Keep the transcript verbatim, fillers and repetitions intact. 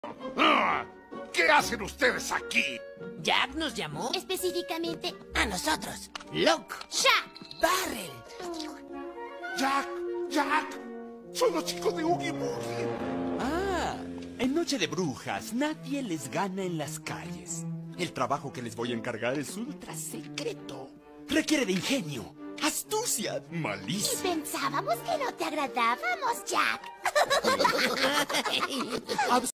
Ah, ¿qué hacen ustedes aquí? Jack nos llamó Específicamente, a nosotros. Locke, Jack. Barrel. Jack, Jack, son los chicos de Oogie Boogie. Ah, en Noche de Brujas nadie les gana en las calles. El trabajo que les voy a encargar es ultra secreto. Requiere de ingenio, astucia, Y malicia. pensábamos que no te agradábamos, Jack.